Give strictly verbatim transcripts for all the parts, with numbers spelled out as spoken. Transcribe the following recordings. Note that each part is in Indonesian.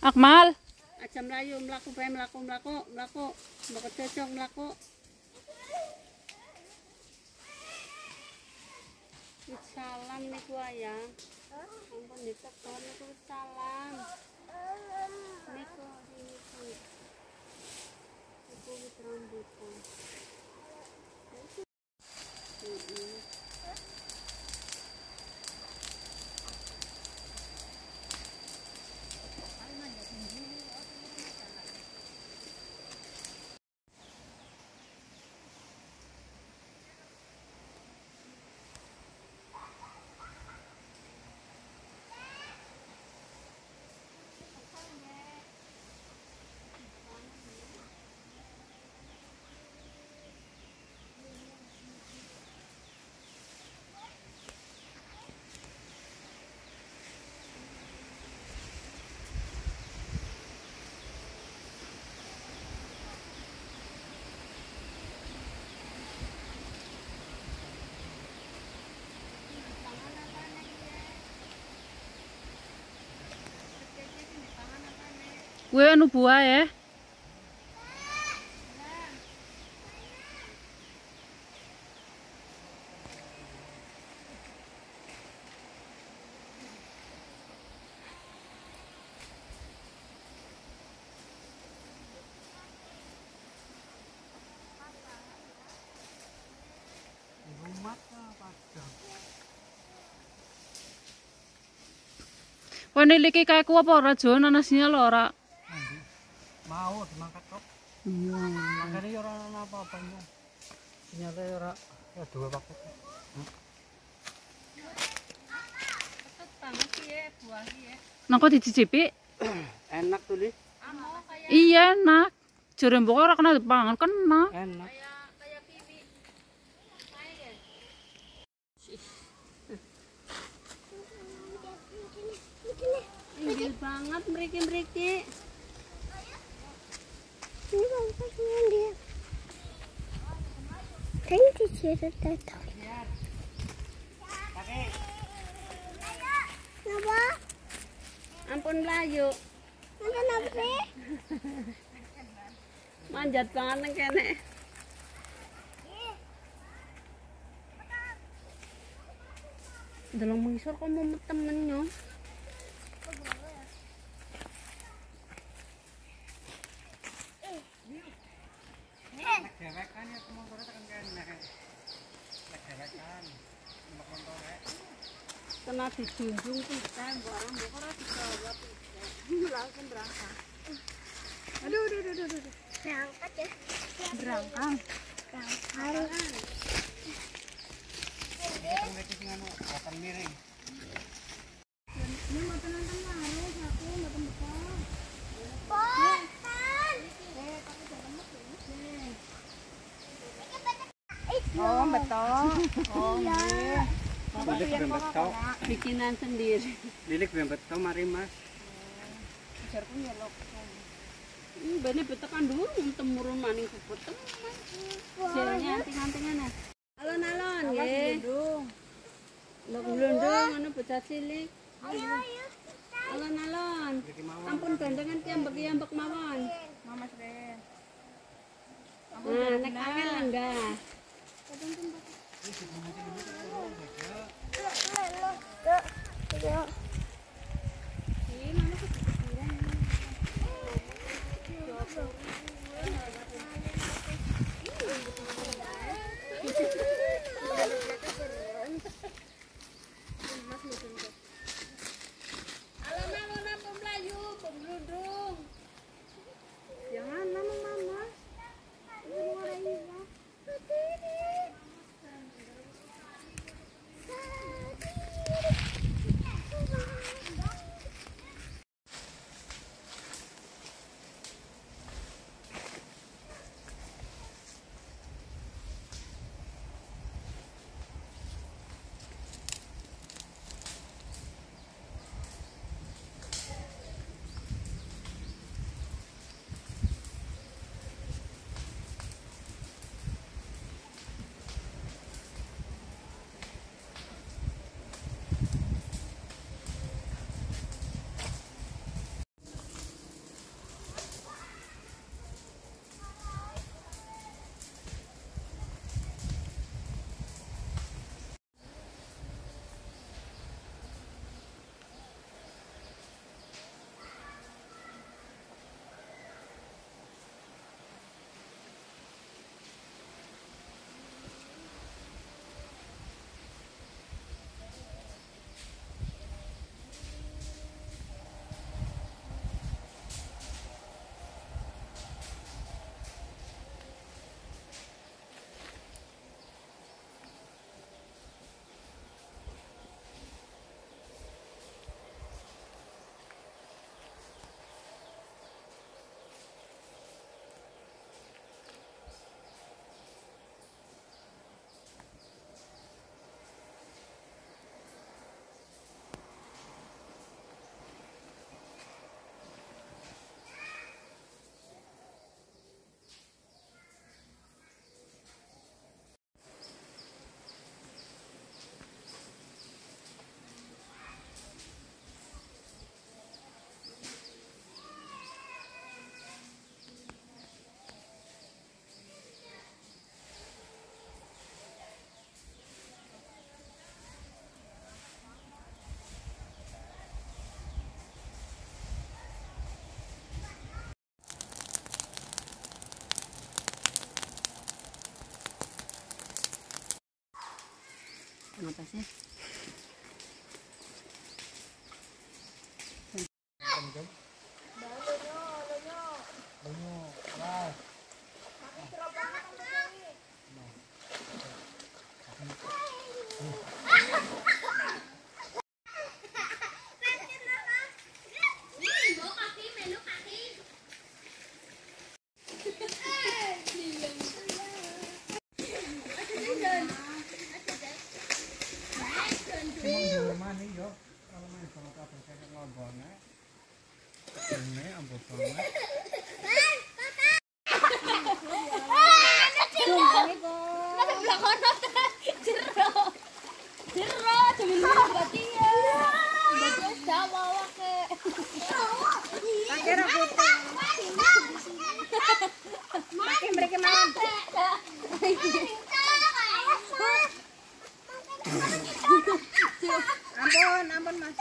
Akmal. Aja mlayu mlaku bae mlaku mlaku mlaku mbok cocok mlaku. Salam niku ayang. Ampun ditegur niku salam. Niku niku. Niku wit rambutan. Heeh. Kue anu buah ya. Kowe niliki kaku apa ora Jon ana sinyal ora? Mau dimangkat kok. Iya. Makane ora ana apa-apa. Sinyale ora ya dua paket. Ketut banget sih ya buah ya. Nang kok dicicipi? Enak tuh, Li. Amo kayak Iya enak. Jare mbok ora kena dipangan kena. Enak. kayak kayak kiwi. Kayak Inggil banget mriki-mriki. Ini bankasnya dia. Kan diceret datang. Kenapa? Ampun mlayu. Kenapa sih? Manjat banget nang kene. Delong mengisor kok mau temen yo. Dewekan ya montore tekan kene. Dewekan. Mbok montore. Kena dijunjung pisan barang mbok ora dijawab pisan. Langsung berangkat. Aduh aduh aduh aduh. aduh. Berangkat ya. Berangkat. Berangkat. Kita ngecek sing anu akan miring. Ini mau nonton harus aku nonton bekal. Bosan. Oh, betul. Oh, iya. Lilik ben beto. Bikinan sendiri. Lilik ben beto mari Mas. Jarku nyelok. Ini bene betekan dulu temurun maning kupetem. Jalannya anting-antingan ya. Alon-alon nggih. Lho glondong anu bocah cilik. Ayo ayo. Alon-alon. Ampun gandengan ki ambek-ambek mawon. Mama Sren. Nah, nek angel enggak. Alon-alon apa melayu, pembludung. Jangan lama mama. Ini mau ngarahin ya. atasnya. Tenggelam. Bunyo, keras. Emang di rumah nih yo, kalau main sama kabel kayak ngobongnya, ini ambut banget. Ampun, ampun Mas.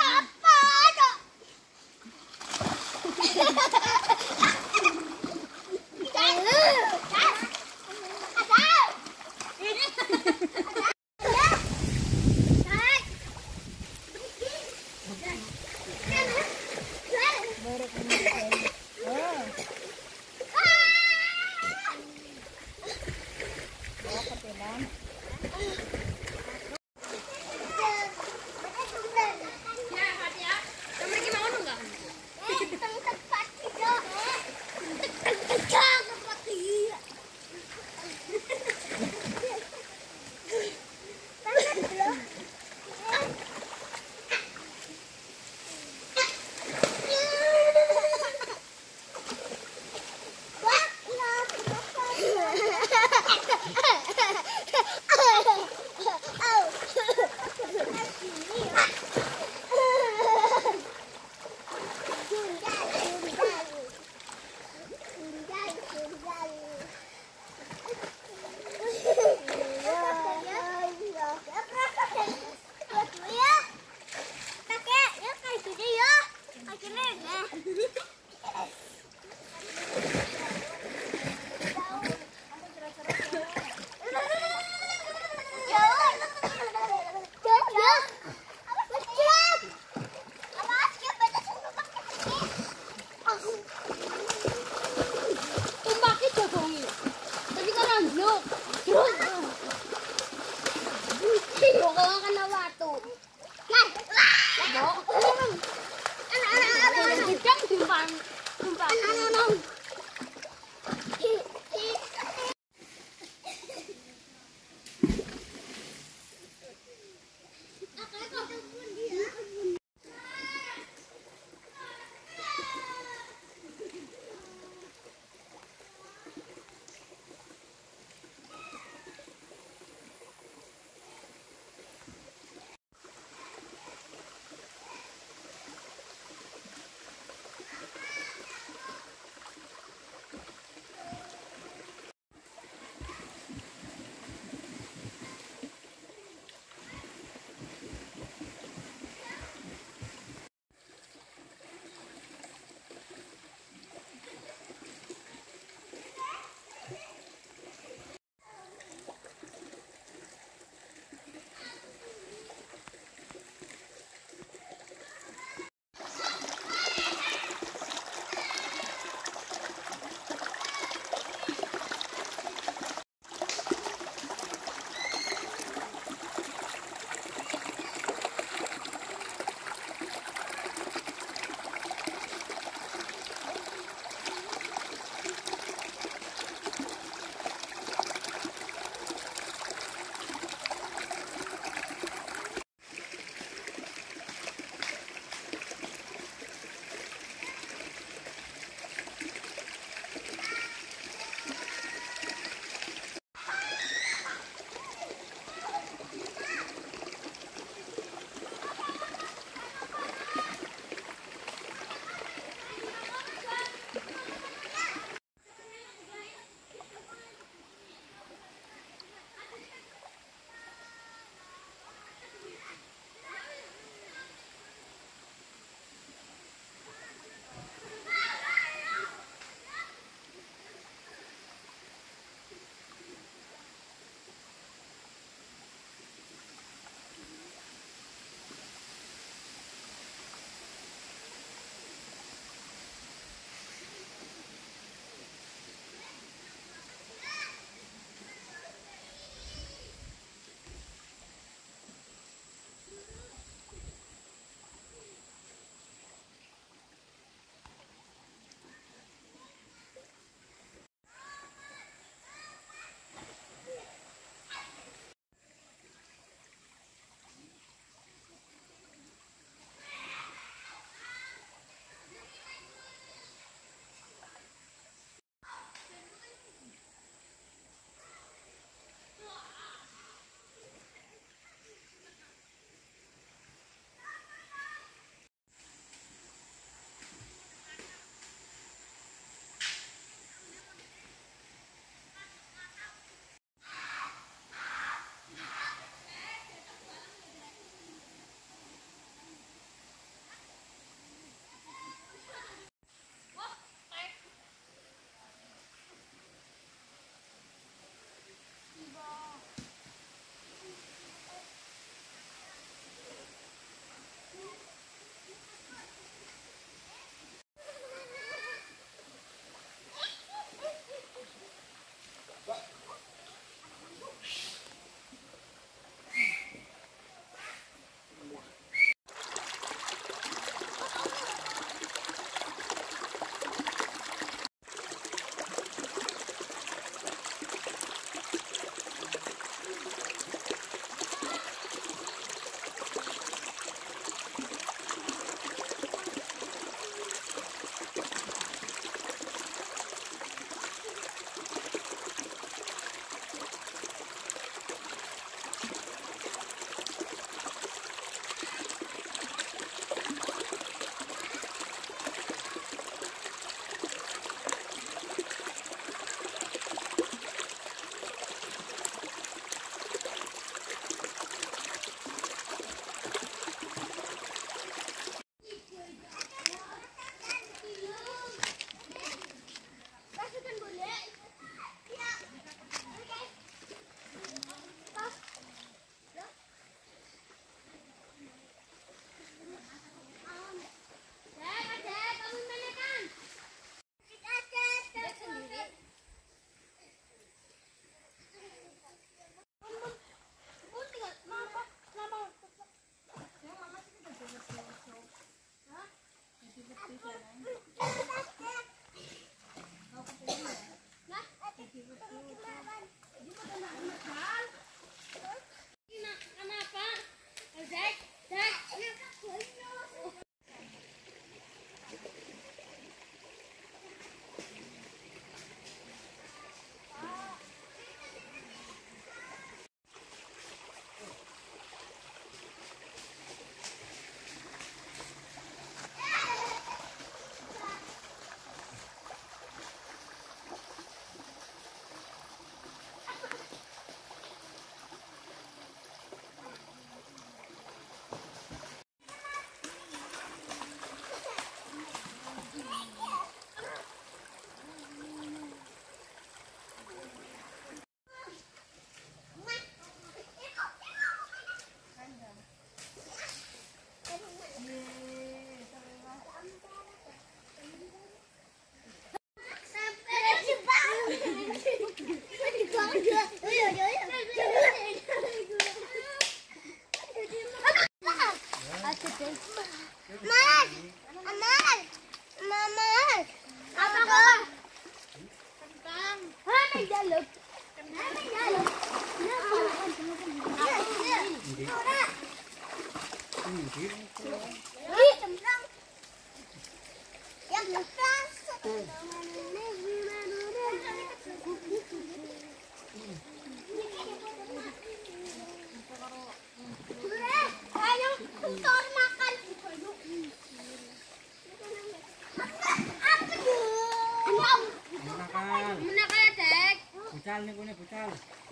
Bucal nih punya bucal.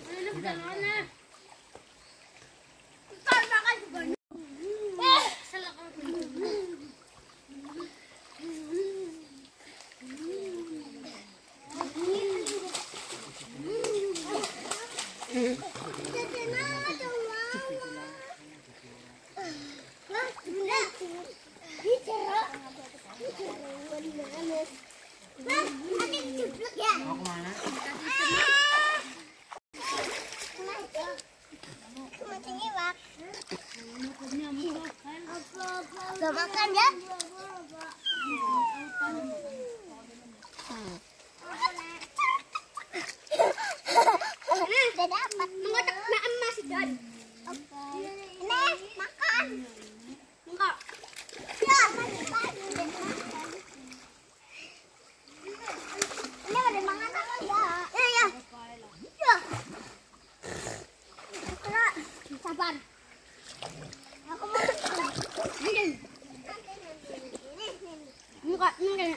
Mau kemana? Gak makan ya? Udah dapat. Mengotak nak emas dan. Nih makan. Enggak. Ya makan. Ini ada mangan apa ya? Ya ya. Ya. Sabar. Aku mau. Ini. Enggak, enggak.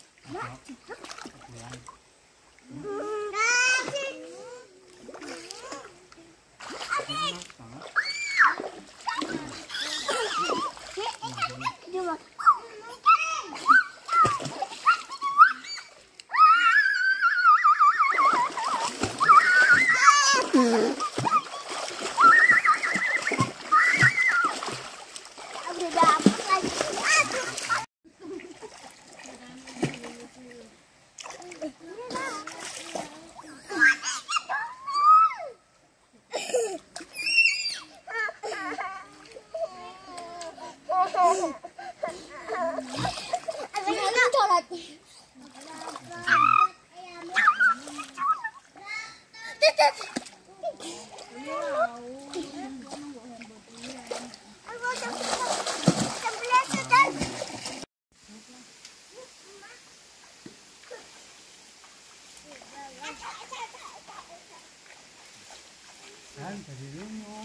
Dan dari dulu.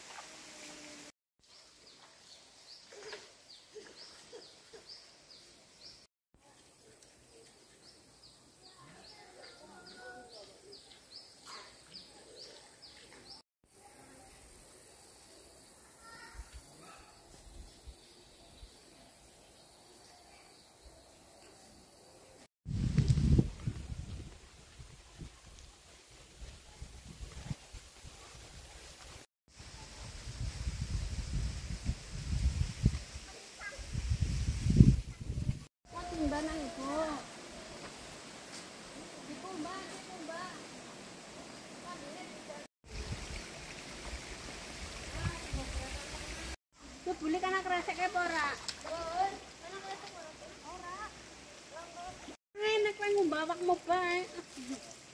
Timbangan ibu. Ibu mbak, ibu mbak. Lu boleh kana kresek apa ora? Ora. Kana kresek ora. awakmu bae.